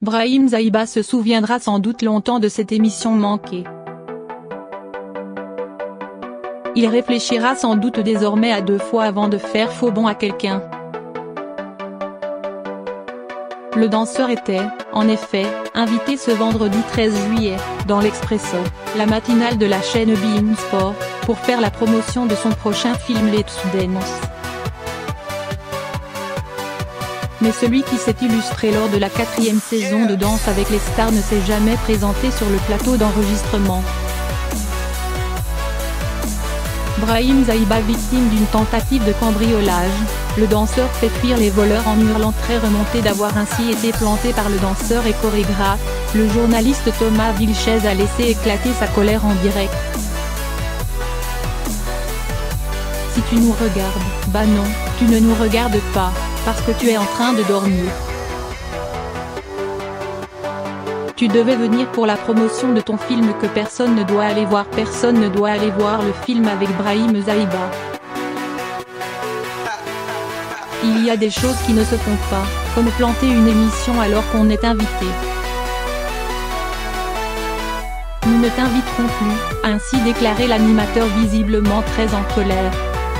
Brahim Zaïba se souviendra sans doute longtemps de cette émission manquée. Il réfléchira sans doute désormais à 2 fois avant de faire faux bond à quelqu'un. Le danseur était, en effet, invité ce vendredi 13 juillet, dans l'Expresso, la matinale de la chaîne beIN Sport, pour faire la promotion de son prochain film Let's Dance. Mais celui qui s'est illustré lors de la 4e saison de Danse avec les stars ne s'est jamais présenté sur le plateau d'enregistrement. Brahim Zaïba victime d'une tentative de cambriolage, le danseur fait fuir les voleurs en hurlant très remonté d'avoir ainsi été planté par le danseur et chorégraphe. Le journaliste Thomas Vilches a laissé éclater sa colère en direct. Si tu nous regardes, bah non, tu ne nous regardes pas, parce que tu es en train de dormir. Tu devais venir pour la promotion de ton film que personne ne doit aller voir. Personne ne doit aller voir le film avec Brahim Zaïba. Il y a des choses qui ne se font pas, comme planter une émission alors qu'on est invité. Nous ne t'inviterons plus, a ainsi déclaré l'animateur visiblement très en colère.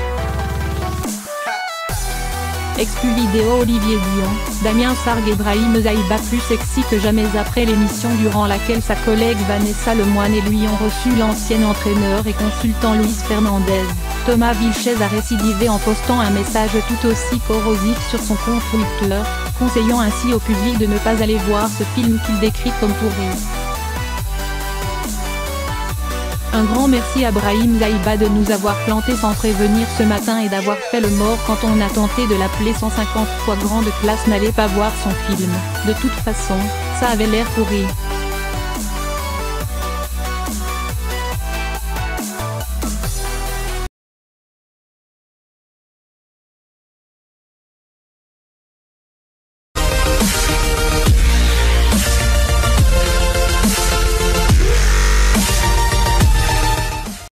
Exclu vidéo Olivier Dion, Damien Sargue et Brahim Zaïba plus sexy que jamais après l'émission durant laquelle sa collègue Vanessa Lemoine et lui ont reçu l'ancien entraîneur et consultant Luis Fernandez. Thomas Vilches a récidivé en postant un message tout aussi corrosif sur son compte Twitter, conseillant ainsi au public de ne pas aller voir ce film qu'il décrit comme pourri. Un grand merci à Brahim Zaïba de nous avoir planté sans prévenir ce matin et d'avoir fait le mort quand on a tenté de l'appeler 150 fois grande classe n'allez pas voir son film. De toute façon, ça avait l'air pourri.